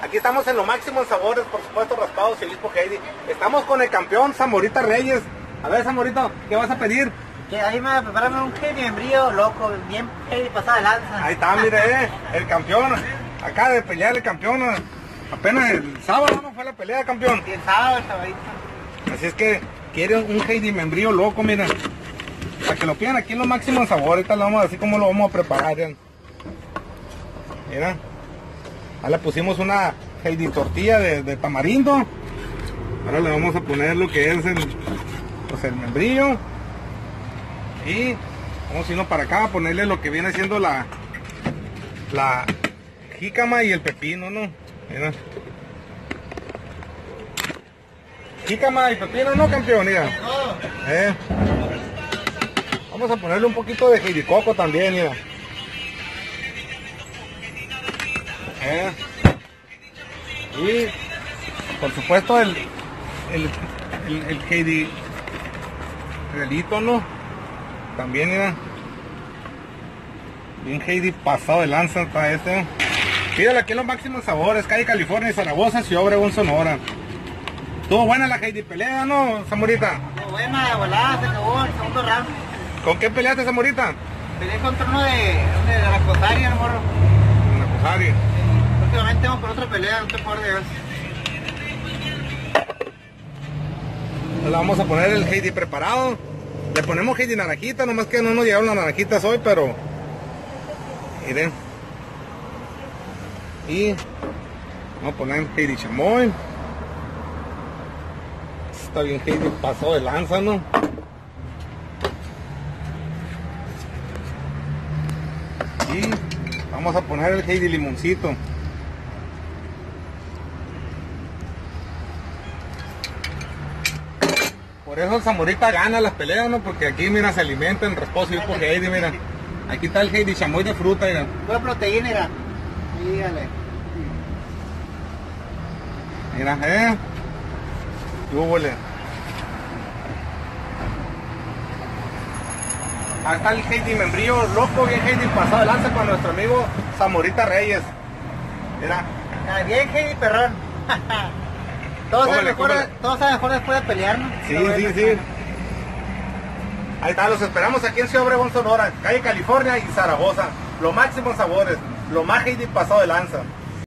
Aquí estamos en lo máximo en sabores, por supuesto, raspados y listo Heidi. Estamos con el campeón Zamorita Reyes. A ver, Zamorita, ¿qué vas a pedir? Que ahí me prepararon un Heidi membrillo loco, bien Heidi pasada de lanza. Ahí está, mire, el campeón. Acaba de pelear el campeón. Apenas el sábado no fue la pelea, campeón. Y el sábado, el sabadito. Así es que quiere un Heidi membrillo loco, mira. Para que lo pidan aquí en lo máximo en sabor. Ahorita lo vamos así como lo vamos a preparar. Ya. Mira. Ahora le pusimos una Heidi tortilla de tamarindo. Ahora le vamos a poner lo que es el membrillo. Y vamos a irnos para acá a ponerle lo que viene siendo la jícama y el pepino, ¿no? Mira. Jícama y pepino, ¿no, campeón? Mira. Vamos a ponerle un poquito de jiricoco también, mira. Y por supuesto el Heidi realito, ¿no? También, mira. Bien Heidi pasado de lanza está este. Pídale aquí los máximos sabores, calle California, Zaragoza, Ciudad Obregón, Sonora. Estuvo buena la Heidi pelea, ¿no, Zamorita? Estuvo buena, volada, se acabó el segundo round. ¿Con qué peleaste, Zamorita? Peleé contra uno de la Cosaria, el morro. La Cosaria. Últimamente vamos por otra pelea, no te puedo de ver. Le vamos a poner el Heidi preparado. Le ponemos Heidi naranjita, nomás que no nos llegaron las naranjitas hoy, pero miren. Y vamos a poner Heidi chamoy. Está bien Heidi pasado de lanza, ¿no? Y vamos a poner el Heidi limoncito. Por eso Zamorita gana las peleas, ¿no? Porque aquí, mira, se alimentan rasposo y por Heidi, mira. Aquí está el Heidi chamoy de fruta, mira. Pura proteína, mira. Dígale. Mira, Húbole. Ahí está el Heidi membrillo loco, bien Heidi pasado de lanza con nuestro amigo Zamorita Reyes. Mira. Bien Heidi perrón. Todo sabe mejor después de pelear, ¿no? Sí. Ahí está, los esperamos aquí en Ciudad Obregón, Sonora, calle California y Zaragoza. Lo máximo en sabores, lo más Heidi pasado de lanza.